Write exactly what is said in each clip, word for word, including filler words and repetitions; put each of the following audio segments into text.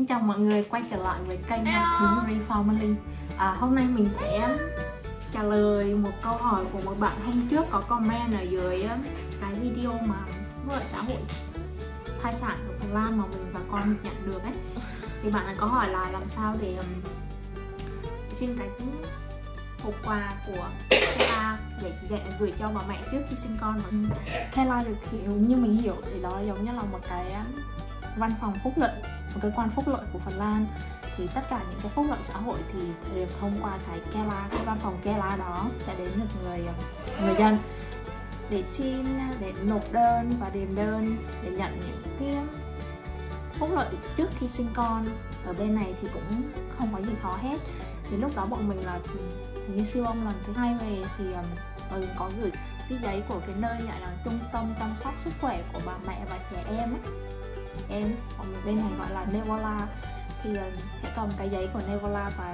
Xin chào mọi người, quay trở lại với kênh History Family. à, Hôm nay mình sẽ trả lời một câu hỏi của một bạn hôm trước có comment ở dưới cái video mà phúc lợi xã hội thai sản ở Phần Lan mà mình và con nhận được ấy. Thì bạn ấy có hỏi là làm sao để um, xin cái hộp quà của Kela để, để gửi cho bà mẹ trước khi sinh con. Kela được hiểu như mình hiểu thì đó giống như là một cái văn phòng phúc lợi, một cơ quan phúc lợi của Phần Lan. Thì tất cả những cái phúc lợi xã hội thì đều thông qua cái Kela, cái văn phòng Kela đó sẽ đến được người người dân để xin, để nộp đơn và điền đơn để nhận những cái phúc lợi trước khi sinh con. Ở bên này thì cũng không có gì khó hết. Thì lúc đó bọn mình là hình như siêu âm lần thứ hai về thì mình có gửi cái giấy của cái nơi gọi là trung tâm chăm sóc sức khỏe của bà mẹ và trẻ em ấy. Em, bọn mình bên này gọi là Nevola, thì sẽ cầm cái giấy của Nevola và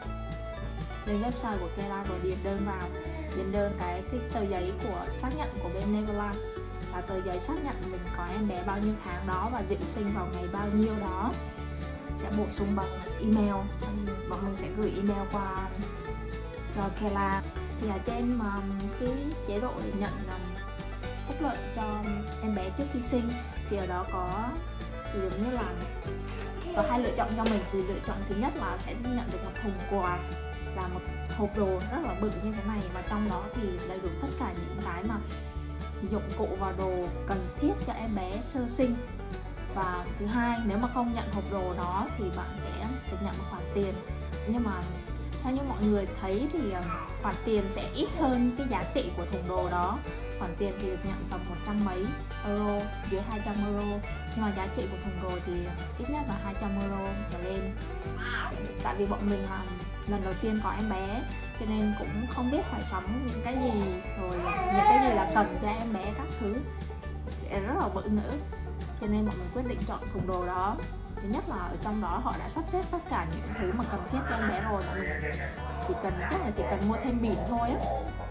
lên website của Kela rồi điền đơn vào, điền đơn cái, cái tờ giấy của xác nhận của bên Nevola là tờ giấy xác nhận mình có em bé bao nhiêu tháng đó và dự sinh vào ngày bao nhiêu đó, sẽ bổ sung bằng email. Bọn mình sẽ gửi email qua cho Kela. Thì ở trên mà cái chế độ để nhận phúc lợi cho em bé trước khi sinh thì ở đó có thì giống như là có hai lựa chọn cho mình. Thì lựa chọn thứ nhất là sẽ nhận được một thùng quà, là một hộp đồ rất là bự như thế này, và trong đó thì đầy đủ tất cả những cái mà dụng cụ và đồ cần thiết cho em bé sơ sinh. Và thứ hai, nếu mà không nhận hộp đồ đó thì bạn sẽ được nhận một khoản tiền. Nhưng mà theo như mọi người thấy thì khoản tiền sẽ ít hơn cái giá trị của thùng đồ đó. Khoản tiền thì được nhận tầm một trăm mấy euro, dưới hai trăm euro. Nhưng mà giá trị của thùng đồ thì ít nhất là hai trăm euro trở lên. Tại vì bọn mình là lần đầu tiên có em bé cho nên cũng không biết phải sắm những cái gì, rồi những cái gì là cần cho em bé các thứ, rất là bỡ ngỡ. Cho nên bọn mình quyết định chọn thùng đồ đó. Thứ nhất là ở trong đó họ đã sắp xếp tất cả những thứ mà cần thiết cho em bé rồi, bọn mình chỉ cần chắc là chỉ cần mua thêm bỉm thôi á,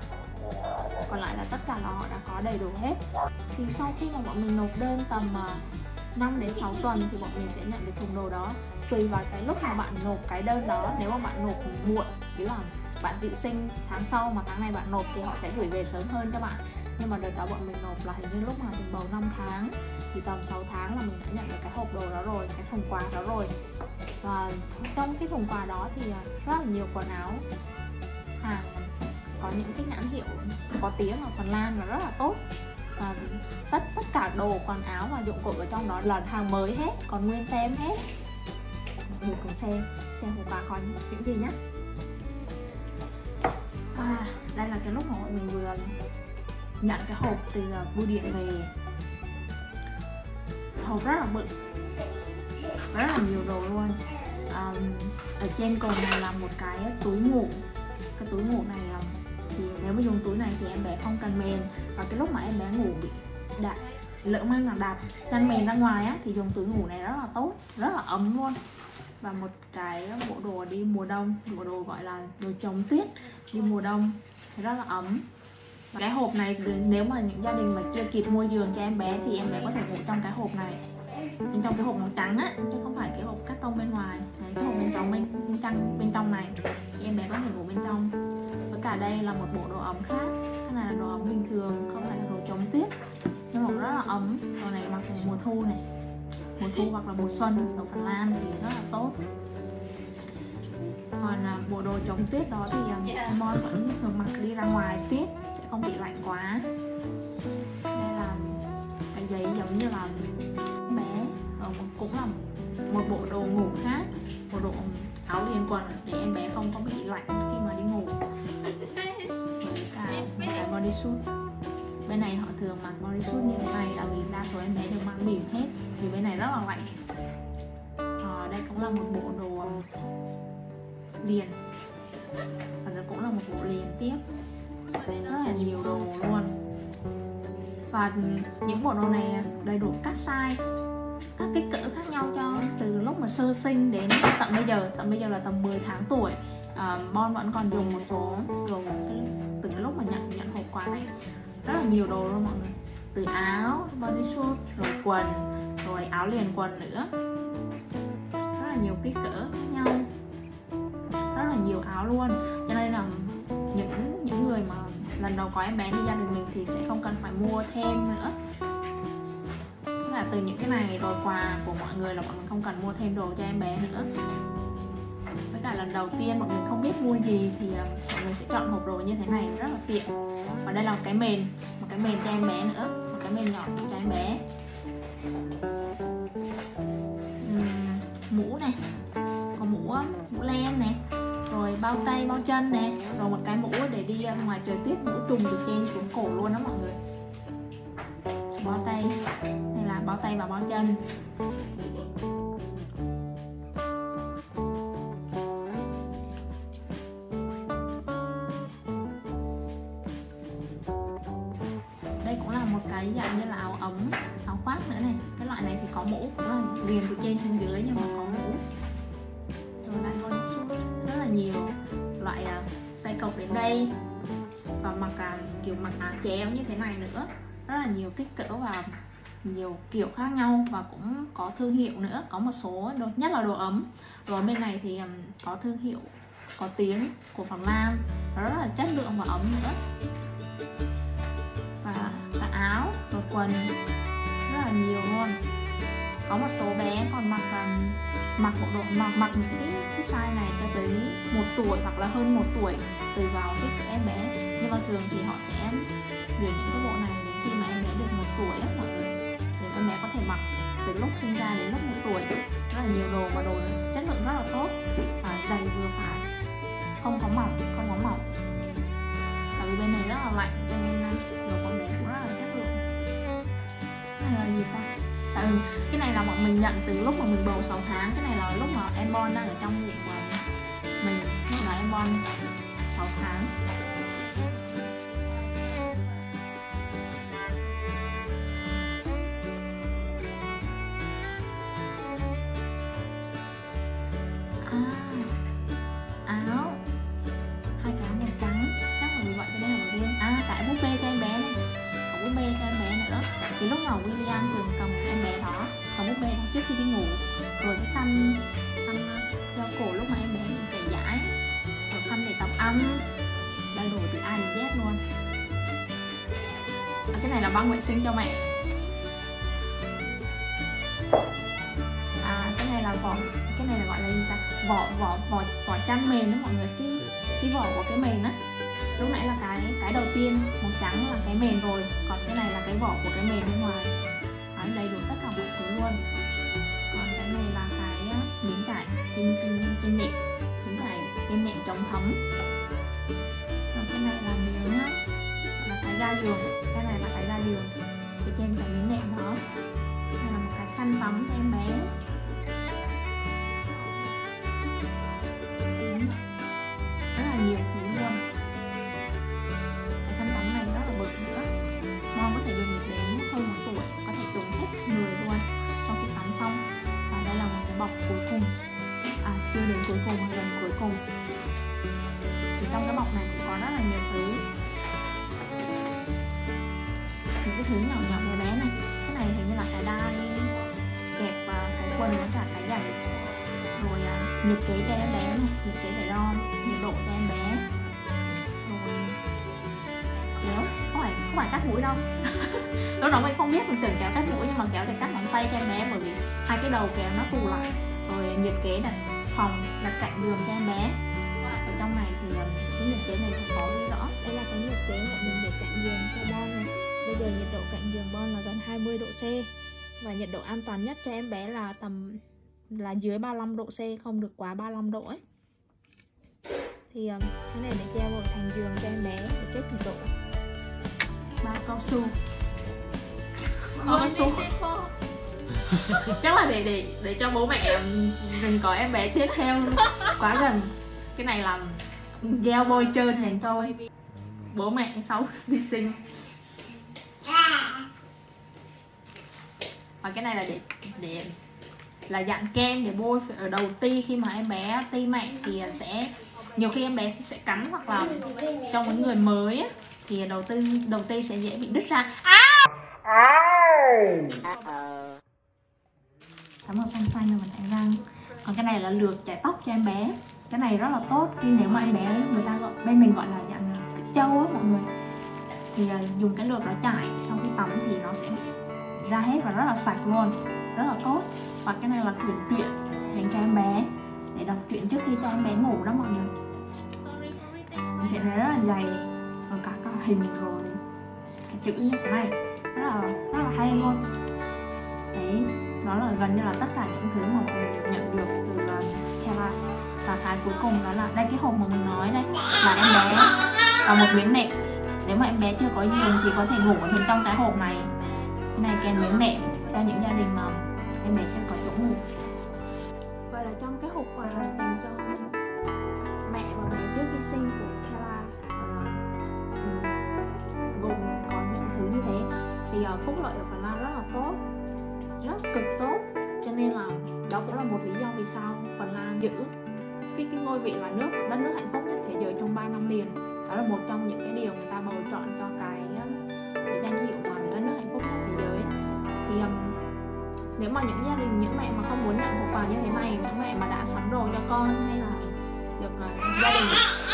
còn lại là tất cả là họ đã có đầy đủ hết. Thì sau khi mà bọn mình nộp đơn tầm năm đến sáu tuần thì bọn mình sẽ nhận được thùng đồ đó. Tùy vào cái lúc mà bạn nộp cái đơn đó, nếu mà bạn nộp muộn, ý là bạn dự sinh tháng sau mà tháng này bạn nộp thì họ sẽ gửi về sớm hơn cho bạn. Nhưng mà đợt đó bọn mình nộp là hình như lúc mà mình bầu năm tháng thì tầm sáu tháng là mình đã nhận được cái hộp đồ đó rồi, cái thùng quà đó rồi. Và trong cái thùng quà đó thì rất là nhiều quần áo hàng có những cái nhãn hiệu có tiếng ở Phần Lan và rất là tốt. Và tất tất cả đồ quần áo và dụng cụ ở trong đó là hàng mới hết, còn nguyên tem hết. Mọi người cùng xem xem hộp quà có những gì nhé. À, đây là cái lúc mà mình vừa nhận cái hộp từ bưu điện về. Hộp rất là bự, rất là nhiều đồ luôn. À, ở trên cùng này là một cái túi ngủ. Cái túi ngủ này thì nếu mà dùng túi này thì em bé không cần mền, và cái lúc mà em bé ngủ bị đạp, lỡ mang là đạp chăn mền ra ngoài á, thì dùng túi ngủ này rất là tốt, rất là ấm luôn. Và một cái bộ đồ đi mùa đông, bộ đồ gọi là đồ chống tuyết đi mùa đông thì rất là ấm. Và cái hộp này nếu mà những gia đình mà chưa kịp mua giường cho em bé thì em bé có thể ngủ trong cái hộp này, bên trong cái hộp màu trắng á, chứ không phải cái hộp cắt tông bên ngoài. Đấy, cái hộp bên trong bên, bên trong bên trong này thì em bé có thể ngủ bên trong. Với cả đây là một bộ đồ ấm khác, cái này là đồ ấm bình thường, không phải là đồ chống tuyết, nhưng mà rất là ấm. Đồ này mặc mùa thu này, mùa thu hoặc là mùa xuân ở Phần Lan thì rất là tốt. Còn à, bộ đồ chống tuyết đó thì em Mon vẫn thường mặc đi ra ngoài tuyết, sẽ không bị lạnh quá. Đây là cái giấy giống như là bé, rồi cũng là một bộ đồ ngủ khác, bộ đồ áo liền quần để em bé không có bị lạnh khi mà đi ngủ. Với cả một cái bodysuit. Bên này họ thường mặc bodysuit như thế này là vì đa số em bé đều mang bỉm hết, vì bên này rất là lạnh. À, đây cũng là một bộ đồ liền, và đây cũng là một bộ liền tiếp, rất là nhiều đồ luôn. Và những bộ đồ này đầy đủ các size, các kích cỡ khác nhau cho từ lúc mà sơ sinh đến tận bây giờ. Tận bây giờ là tầm mười tháng tuổi. à, Bon vẫn còn dùng một số đồ từ cái lúc mà nhận nhận hộp quà này, rất là nhiều đồ luôn mọi người, từ áo, bodysuit, rồi quần, rồi áo liền quần nữa, rất là nhiều kích cỡ khác nhau, rất là nhiều áo luôn. Cho nên là những những người mà lần đầu có em bé như gia đình mình thì sẽ không cần phải mua thêm nữa. Tức là từ những cái này rồi quà của mọi người là bọn mình không cần mua thêm đồ cho em bé nữa. Với cả lần đầu tiên bọn mình không biết mua gì thì bọn mình sẽ chọn hộp đồ như thế này rất là tiện. Và đây là một cái mền, một cái mền cho em bé nữa, một cái mền nhỏ cho em bé. Uhm, mũ này, có mũ mũ len này, rồi bao tay bao chân này, rồi một cái mũ để đi ngoài trời tuyết, mũ trùm từ trên xuống cổ luôn đó mọi người. Bao tay, đây là bao tay và bao chân. Đây cũng là một cái dạng như là áo ấm, áo khoác nữa này. Cái loại này thì có mũ, cũng là liền từ trên xuống dưới nhưng mà có mũ. Rồi lại còn rất là nhiều loại tay cộc đến đây, và mặc kiểu mặc áo chéo như thế này nữa, rất là nhiều kích cỡ và nhiều kiểu khác nhau, và cũng có thương hiệu nữa, có một số đồ, nhất là đồ ấm. Rồi bên này thì có thương hiệu có tiếng của Phòng Lam, rất là chất lượng và ấm nữa. Và cả áo rồi quần rất là nhiều luôn. Có một số bé còn mặc mặc bộ đồ mặc mặc những cái, cái size này cho tới một tuổi hoặc là hơn một tuổi, tùy vào kích cỡ em bé. Nhưng mà thường thì họ sẽ gửi những cái bộ này đến khi mà em bé được một tuổi á mọi người, để em bé có thể mặc từ lúc sinh ra đến lúc một tuổi. Rất là nhiều đồ và đồ chất lượng rất là tốt, à, dày vừa phải, không có mỏng, không có mỏng. Tại vì bên này rất là lạnh cho nên đồ con bé cũng rất là chất lượng. Cái này là gì ta? Tại vì cái này là bọn mình nhận từ lúc mà mình bầu sáu tháng. Cái này là lúc mà em bon đang ở trong bụng của mình, lúc là em bon sáu tháng. À, áo, hai cái áo màu trắng, chắc là vì vậy cho nên là đầu tiên. À, cả búp bê cho em bé này, có búp bê cho em bé nữa. Thì lúc nào William thường cầm em bé đó, cầm búp bê đó trước khi đi ngủ. Rồi cái khăn khăn treo cổ lúc mà em bé mình trẻ giải, rồi khăn để tóc ấm, đầy đủ từ A đến Z luôn. À, cái này là băng vệ sinh cho mẹ. À, cái này là vỏ, cái này là gọi là gì ta? Vỏ vỏ vỏ vỏ chăn mền đó mọi người, cái cái vỏ của cái mền á. Lúc nãy là cái cái đầu tiên màu trắng là cái mền rồi, còn cái này là cái vỏ của cái mền bên ngoài. Đó, đầy đủ tất cả mọi thứ luôn. Còn cái này là cái miếng vải trên trên trên nệm, miếng vải trên nệm chống thấm. Còn cái này là miếng là cái ga giường, cái này là cái ga giường ở trên cái miếng nệm đó. Đây là một cái khăn tắm cho em bé. Rất là nhiều thứ luôn. Cái khăn tắm này rất là bự nữa, Mon có thể dùng được đến hơn một tuổi, có thể dùng hết người luôn sau khi tắm xong. Và đây là một cái bọc cuối cùng, à chưa đến cuối cùng mà gần cuối cùng. Thì trong cái bọc này cũng có rất là nhiều thứ, những cái thứ nhỏ nhỏ bé bé này. Cái này hình như là cái đai kẹp và cái quần với cả cái giày. Rồi à, nhiệt kế cho em bé này, nhiệt kế để đo nhiệt độ cho em bé. Rồi kéo, không phải không phải cắt mũi đâu. Lúc đó mình không biết, mình tưởng kéo cắt mũi nhưng mà kéo để cắt ngón tay cho em bé, bởi vì hai cái đầu kéo nó tù lại. Rồi nhiệt kế đặt phòng, đặt cạnh giường cho em bé. Ở trong này thì cái nhiệt kế này cũng có ghi rõ. Đây là cái nhiệt kế của mình để cạnh giường cho Bon này. Bây giờ nhiệt độ cạnh giường Bon là gần hai mươi độ C, và nhiệt độ an toàn nhất cho em bé là tầm là dưới ba mươi lăm độ C, không được quá ba mươi lăm độ ấy. Thì um, cái này để treo vào thành giường cho em bé để check nhiệt độ. Bao cao su. Bao cao su. Chắc là để để để cho bố mẹ đừng có em bé tiếp theo quá gần. Cái này là gel bôi trơn dành thôi bố mẹ sau đi sinh. Và cái này là để để là dạng kem để bôi ở đầu ti. Khi mà em bé ti mẹ thì sẽ nhiều khi em bé sẽ cắn, hoặc là trong những người mới ấy, thì đầu tư đầu ti sẽ dễ bị đứt ra. Cái màu xanh xanh là mình đánh răng, Còn cái này là lược chải tóc cho em bé. Cái này rất là tốt khi nếu mà em bé người ta gọi, bên mình gọi là dạng kích trâu á mọi người, thì uh, dùng cái lược đó chải sau khi tắm thì nó sẽ bị ra hết và rất là sạch luôn, rất là tốt. Và cái này là quyển truyện dành cho em bé để đọc truyện trước khi cho em bé ngủ đó mọi người. Truyện này rất là dày, rồi cả các hình rồi cái chữ như thế này rất là rất là hay luôn. Đấy, đó là gần như là tất cả những thứ mà mình nhận được từ uh, Kela. Và cái cuối cùng đó là đây, cái hộp mà mình nói đây là em bé có một miếng nệm. Nếu mà em bé chưa có giường thì có thể ngủ ở bên trong cái hộp này. Cái này kèm miếng nệm cho những gia đình mà em bé chưa có chỗ ngủ. Vậy là trong cái hộp quà dành cho mẹ và bé trước khi sinh của Kela uh, gồm có những thứ như thế. Thì uh, phúc lợi ở Phần Lan rất là tốt, rất cực tốt, cho nên là đó cũng là một lý do vì sao Phần Lan giữ cái, cái ngôi vị là nước đất nước hạnh phúc nhất thế giới trong ba năm liền. Đó là một trong những cái điều người ta bầu chọn cho cái, cái danh hiệu mà đất nước hạnh phúc nhất thế giới. Thì um, nếu mà những gia đình, những mẹ mà không muốn nhận hộp quà như thế này, những mẹ mà đã sắm đồ cho con hay là được uh, gia đình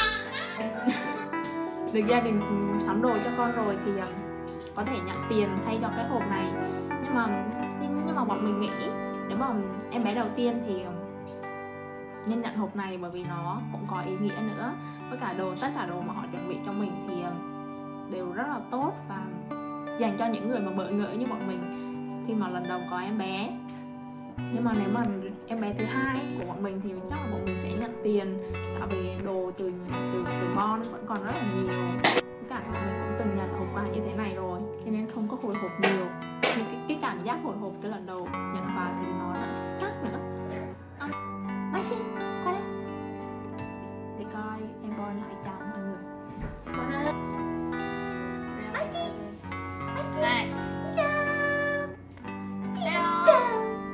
được gia đình sắm đồ cho con rồi thì um, có thể nhận tiền thay cho cái hộp này. Nhưng mà nhưng mà bọn mình nghĩ nếu mà em bé đầu tiên thì nên nhận hộp này, bởi vì nó cũng có ý nghĩa nữa. Với cả đồ, tất cả đồ mà họ chuẩn bị cho mình thì đều rất là tốt và dành cho những người mà bỡ ngỡ như bọn mình khi mà lần đầu có em bé. Nhưng mà nếu mà em bé thứ hai của bọn mình thì chắc là bọn mình sẽ nhận tiền, tại vì đồ từ từ từ bon vẫn còn rất là nhiều. Với cả bọn mình cũng từng nhận hộp quà như thế này rồi, cho nên không có hồi hộp nhiều. Nhưng cái, cái cảm giác hồi hộp cái lần đầu nhận quà thì nó đã khác nữa. À, Mai Sinh, qua đây để coi em Bon lại chào mọi người. Bon ơi, Mai Chi, Mai Chi, này, chào, chào, chào,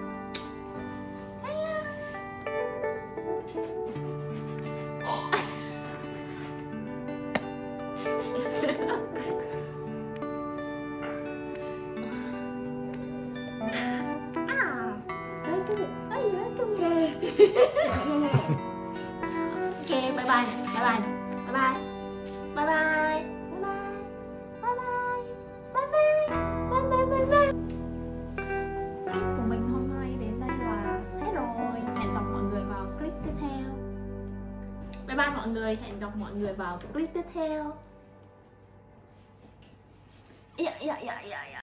ok, bye bye, bye bye, bye bye, bye bye, bye bye, bye bye, bye bye, bye bye. Clip của mình hôm nay đến đây là hết rồi. Hẹn gặp mọi người vào clip tiếp theo. Bye bye mọi người, hẹn gặp mọi người vào clip tiếp theo. Dạ dạ dạ dạ.